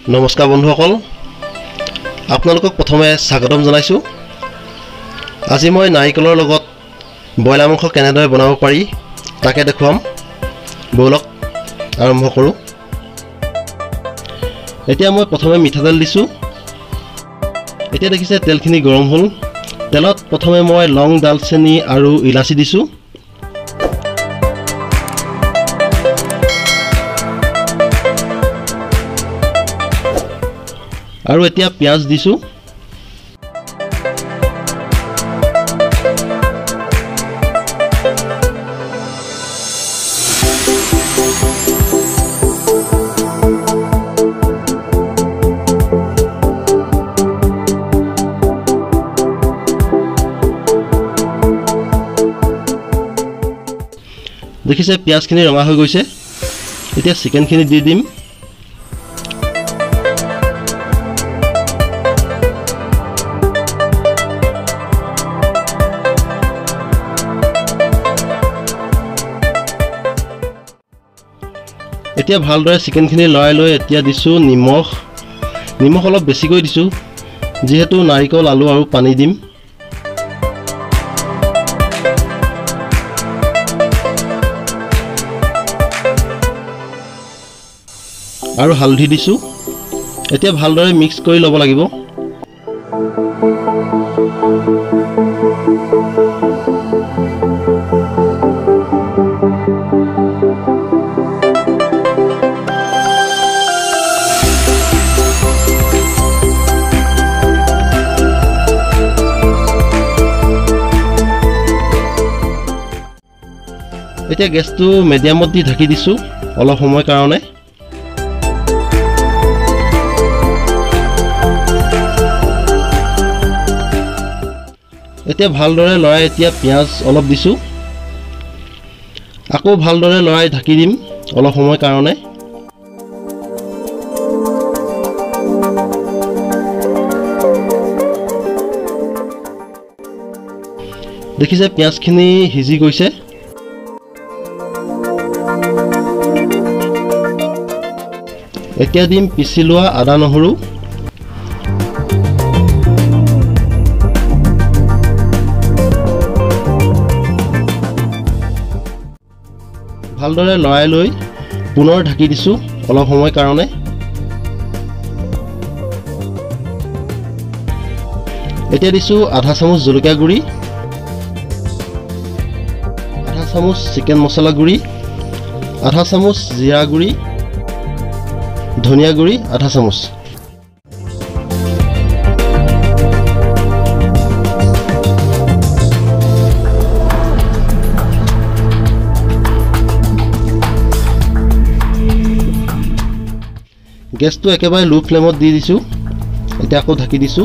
নমস্কাৰ বন্ধুসকল, আপোনালোকক প্ৰথমে স্বাগতম জনাইছোঁ। আজি মই নাৰিকলৰ লগত ব্ৰইলাৰ মাংস কেনেদৰে বনাব পাৰি তাকে দেখুৱাম। ব'লক আৰম্ভ কৰোঁ। এতিয়া মই প্ৰথমে মিঠাতেল দিছোঁ। এতিয়া দেখিছে তেলখিনি গৰম হ'ল। তেলত প্ৰথমে মই লং, দালচেনি আৰু ইলাচি দিছোঁ। আৰু এতিয়া পিঁয়াজ দিছোঁ। দেখিছে পিঁয়াজখিনি ৰঙা হৈ গৈছে। এতিয়া চিকেনখিনি দি দিম। এতিয়া ভালদৰে চিকেনখিনি লৰাই লৈ এতিয়া দিছোঁ নিমখ। নিমখ অলপ বেছিকৈ দিছোঁ, যিহেতু নাৰিকল, আলু আৰু পানী দিম। আৰু হালধি দিছোঁ। এতিয়া ভালদৰে মিক্স কৰি ল'ব লাগিব। এতিয়া গেছটো মিডিয়ামত দি ঢাকি দিছোঁ অলপ সময়ৰ কাৰণে। এতিয়া ভালদৰে লৰাই এতিয়া পিঁয়াজ অলপ দিছোঁ। আকৌ ভালদৰে লৰাই ঢাকি দিম অলপ সময়ৰ কাৰণে। দেখিছে পিঁয়াজখিনি সিজি গৈছে। এতিয়া দিম পিচি লোৱা আদা, নহৰু। ভালদৰে লৰাই লৈ পুনৰ ঢাকি দিছোঁ অলপ সময়ৰ কাৰণে। এতিয়া দিছোঁ আধা চামুচ জলকীয়া গুড়ি, আধা চামুচ চিকেন মছলা গুড়ি, আধা চামুচ জিৰা গুড়ি, ধনিয়া গুড়ি আধা চামুচ। গেছটো একেবাৰে লো ফ্লেমত দি দিছোঁ। এতিয়া আকৌ ঢাকি দিছোঁ।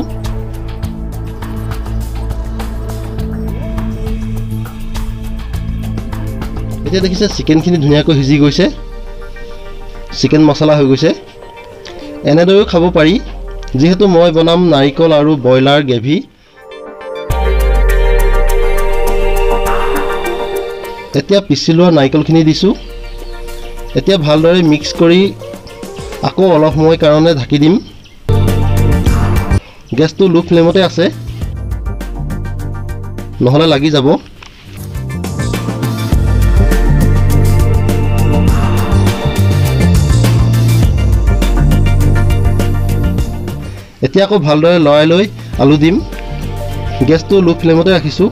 এতিয়া দেখিছে চিকেনখিনি ধুনীয়াকৈ সিজি গৈছে, চিকেন মছলা হৈ গৈছে। এনেদৰেও খাব পাৰি, যিহেতু মই বনাম নাৰিকল আৰু ব্ৰইলাৰ গ্ৰেভি। এতিয়া পিচি লোৱা নাৰিকলখিনি দিছোঁ। এতিয়া ভালদৰে মিক্স কৰি আকৌ অলপ সময়ৰ কাৰণে ঢাকি দিম। গেছটো লো ফ্লেমতে আছে, নহ'লে লাগি যাব। এতিয়া আকৌ ভালদৰে লৰাই লৈ আলু দিম। গেছটো লো ফ্লেমতে ৰাখিছোঁ।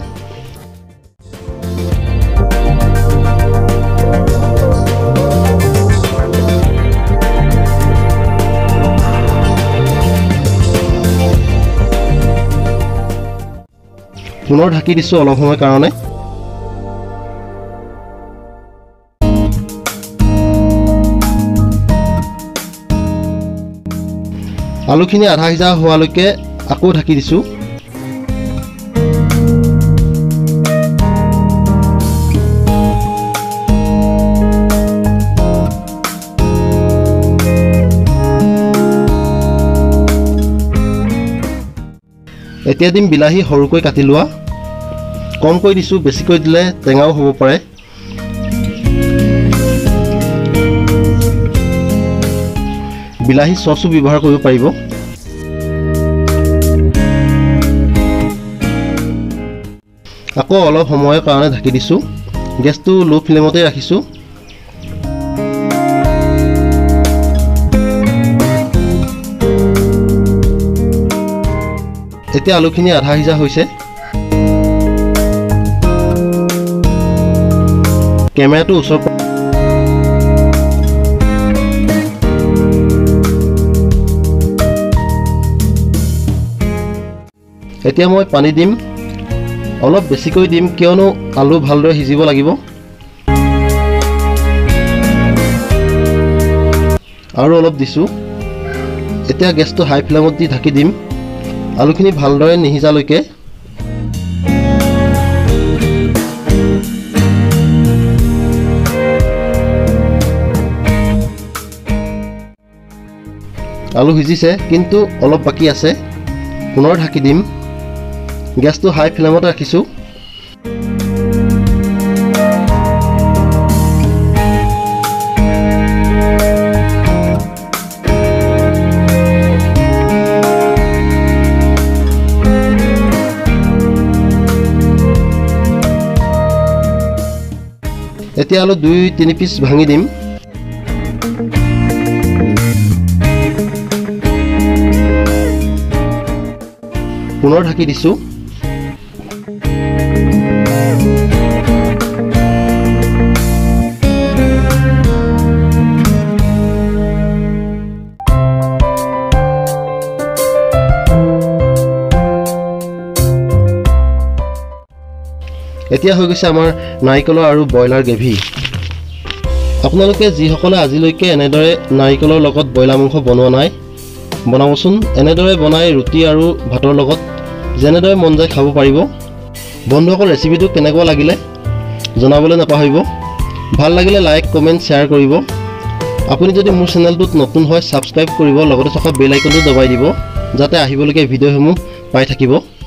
পুনৰ ঢাকি দিছোঁ অলপ সময়ৰ কাৰণে। আলুখিনি আধা সিজা হোৱালৈকে আকৌ ঢাকি দিছোঁ। এতিয়া দিম বিলাহী সৰুকৈ কাটি লোৱা। কমকৈ দিছোঁ, বেছিকৈ দিলে টেঙাও হ'ব পাৰে। বিলাহী চচো ব্যৱহাৰ কৰিব পাৰিব। আকৌ অলপ সময়ৰ কাৰণে ঢাকি দিছোঁ। গেছটো লো ফ্লেমতে ৰাখিছোঁ। এতিয়া আলুখিনি আধা সিজা হৈছে। কেমেৰাটো ওচৰ এতিয়া মই পানী দিম। অলপ বেছিকৈ দিম কিয়নো আলু ভালদৰে সিজিব লাগিব। আৰু অলপ দিছোঁ। এতিয়া গেছটো হাই ফ্লেমত দি ঢাকি দিম আলুখিনি ভালদৰে নিসিজালৈকে। আলু সিজিছে কিন্তু অলপ বাকী আছে। পুনৰ ঢাকি দিম। গেছটো হাই ফ্লেমত ৰাখিছোঁ। এতিয়া আলু 2-3 পিচ ভাঙি দিম। পুনৰ ঢাকি দিছোঁ। এতিয়া হৈ গৈছে আমাৰ নাৰিকলৰ আৰু ব্ৰইলাৰ গ্ৰেভি। আপোনালোকে যিসকলে আজিলৈকে এনেদৰে নাৰিকলৰ লগত ব্ৰইলাৰ মাংস বনোৱা নাই, বনাবচোন। এনেদৰে বনাই ৰুটি আৰু ভাতৰ লগত যেনেদৰে মন যায় খাব পাৰিব। বন্ধুসকল, ৰেচিপিটো কেনেকুৱা লাগিলে জনাবলৈ নাপাহৰিব। ভাল লাগিলে লাইক, কমেণ্ট, শ্বেয়াৰ কৰিব। আপুনি যদি মোৰ চেনেলটোত নতুন হয় ছাবস্ক্ৰাইব কৰিব, লগতে থকা বেল আইকনটো দবাই দিব যাতে আহিবলগীয়া ভিডিঅ'সমূহ পাই থাকিব।